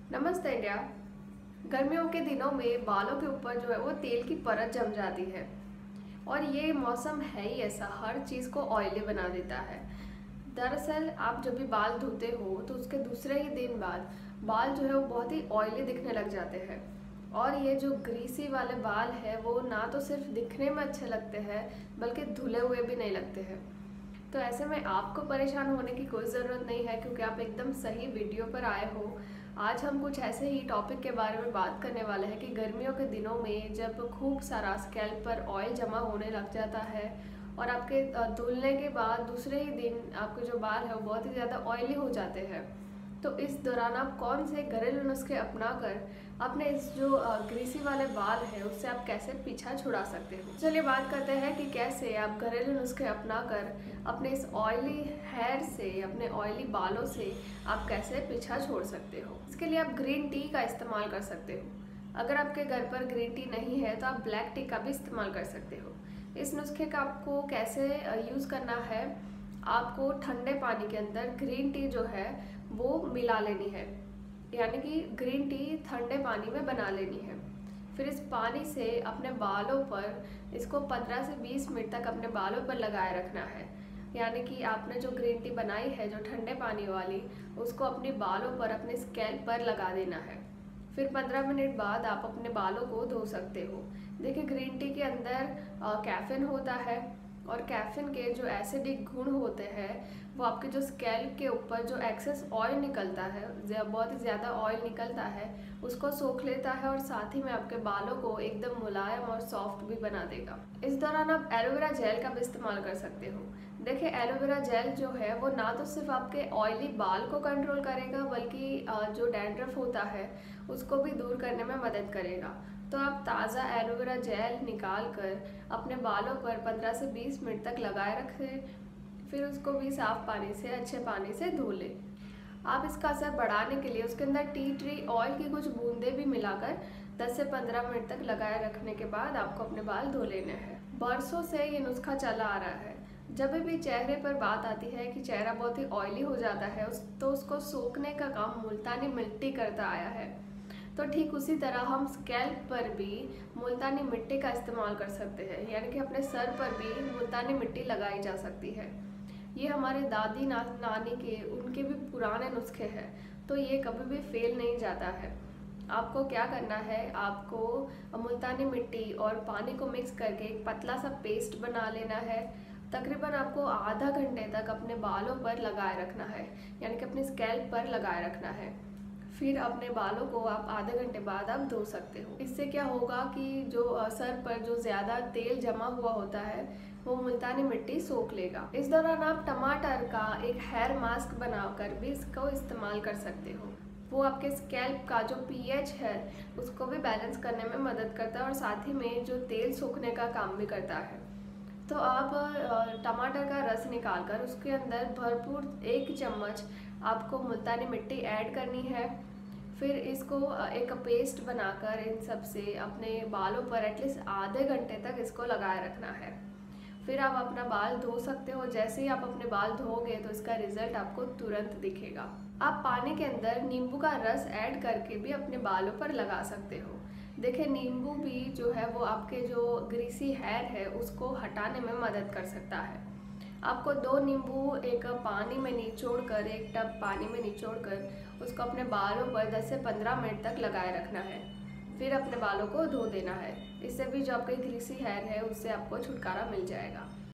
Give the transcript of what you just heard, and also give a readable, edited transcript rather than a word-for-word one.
नमस्ते इंडिया। गर्मियों के दिनों में बालों के ऊपर जो है वो तेल की परत जम जाती है। और ये मौसम है ही ऐसा, हर चीज़ को ऑयली बना देता है। दरअसल आप जब भी बाल धोते हो तो उसके दूसरे ही दिन बाद बाल जो है वो बहुत ही ऑयली दिखने लग जाते हैं। और ये जो ग्रीसी वाले बाल है वो ना तो सिर्फ दिखने में अच्छे लगते हैं बल्कि धुले हुए भी नहीं लगते हैं। तो ऐसे में आपको परेशान होने की कोई ज़रूरत नहीं है, क्योंकि आप एकदम सही वीडियो पर आए हो। आज हम कुछ ऐसे ही टॉपिक के बारे में बात करने वाले हैं कि गर्मियों के दिनों में जब खूब सारा स्कैल्प पर ऑयल जमा होने लग जाता है और आपके धुलने के बाद दूसरे ही दिन आपके जो बाल है वो बहुत ही ज़्यादा ऑयली हो जाते हैं, तो इस दौरान आप कौन से घरेलू नुस्खे अपना कर अपने इस जो ग्रीसी वाले बाल है उससे आप कैसे पीछा छुड़ा सकते हो। चलिए बात करते हैं कि कैसे आप घरेलू नुस्खे अपना कर अपने इस ऑयली हेयर से, अपने ऑयली बालों से आप कैसे पीछा छोड़ सकते हो। इसके लिए आप ग्रीन टी का इस्तेमाल कर सकते हो। अगर आपके घर पर ग्रीन टी नहीं है तो आप ब्लैक टी का भी इस्तेमाल कर सकते हो। इस नुस्खे का आपको कैसे यूज़ करना है, आपको ठंडे पानी के अंदर ग्रीन टी जो है वो मिला लेनी है, यानी कि ग्रीन टी ठंडे पानी में बना लेनी है। फिर इस पानी से अपने बालों पर इसको 15 से 20 मिनट तक अपने बालों पर लगाए रखना है। यानी कि आपने जो ग्रीन टी बनाई है जो ठंडे पानी वाली, उसको अपने बालों पर, अपने स्कैल्प पर लगा देना है। फिर 15 मिनट बाद आप अपने बालों को धो सकते हो। देखिए, ग्रीन टी के अंदर कैफीन होता है और कैफीन के जो एसिडिक गुण होते हैं वो आपके जो स्कैल्प के ऊपर जो एक्सेस ऑयल निकलता है, बहुत ही ज़्यादा ऑयल निकलता है, उसको सोख लेता है और साथ ही में आपके बालों को एकदम मुलायम और सॉफ्ट भी बना देगा। इस दौरान आप एलोवेरा जेल का भी इस्तेमाल कर सकते हो। देखिए, एलोवेरा जेल जो है वो ना तो सिर्फ आपके ऑयली बाल को कंट्रोल करेगा बल्कि जो डैंड्रफ होता है उसको भी दूर करने में मदद करेगा। तो आप ताज़ा एलोवेरा जेल निकाल कर अपने बालों पर 15 से 20 मिनट तक लगाए रखें, फिर उसको भी साफ़ पानी से, अच्छे पानी से धो लें। आप इसका असर बढ़ाने के लिए उसके अंदर टी ट्री ऑयल की कुछ बूंदें भी मिलाकर 10 से 15 मिनट तक लगाए रखने के बाद आपको अपने बाल धो लेने हैं। बरसों से ये नुस्खा चला आ रहा है। जब भी चेहरे पर बात आती है कि चेहरा बहुत ही ऑयली हो जाता है तो उसको सोखने का काम मुल्तानी मिट्टी करता आया है। तो ठीक उसी तरह हम स्कैल्प पर भी मुल्तानी मिट्टी का इस्तेमाल कर सकते हैं, यानी कि अपने सर पर भी मुल्तानी मिट्टी लगाई जा सकती है। ये हमारे दादी नानी के, उनके भी पुराने नुस्खे हैं, तो ये कभी भी फेल नहीं जाता है। आपको क्या करना है, आपको मुल्तानी मिट्टी और पानी को मिक्स करके एक पतला सा पेस्ट बना लेना है। तकरीबन आपको आधा घंटे तक अपने बालों पर लगाए रखना है, यानी कि अपने स्कैल्प पर लगाए रखना है। फिर अपने बालों को आप आधे घंटे बाद आप धो सकते हो। इससे क्या होगा कि जो सर पर जो ज़्यादा तेल जमा हुआ होता है वो मुल्तानी मिट्टी सोख लेगा। इस दौरान आप टमाटर का एक हेयर मास्क बनाकर भी इसको इस्तेमाल कर सकते हो। वो आपके स्कैल्प का जो पीएच है उसको भी बैलेंस करने में मदद करता है और साथ ही में जो तेल सोखने का काम भी करता है। तो आप टमाटर का रस निकाल कर उसके अंदर भरपूर 1 चम्मच आपको मुल्तानी मिट्टी ऐड करनी है। फिर इसको एक पेस्ट बनाकर इन सब से अपने बालों पर एटलीस्ट आधे घंटे तक इसको लगाए रखना है। फिर आप अपना बाल धो सकते हो। जैसे ही आप अपने बाल धोगे तो इसका रिजल्ट आपको तुरंत दिखेगा। आप पानी के अंदर नींबू का रस ऐड करके भी अपने बालों पर लगा सकते हो। देखिए, नींबू भी जो है वो आपके जो ग्रीसी हेयर है उसको हटाने में मदद कर सकता है। आपको 2 नींबू एक पानी में निचोड़ कर, एक टब पानी में निचोड़ कर उसको अपने बालों पर 10 से 15 मिनट तक लगाए रखना है। फिर अपने बालों को धो देना है। इससे भी जो आपके ग्रीसी हेयर है उससे आपको छुटकारा मिल जाएगा।